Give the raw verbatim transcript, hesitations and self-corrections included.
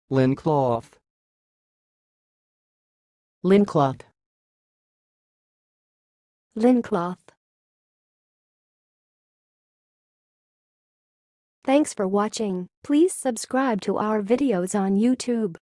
lincloth, lincloth, lincloth. Thanks for watching. Please subscribe to our videos on YouTube.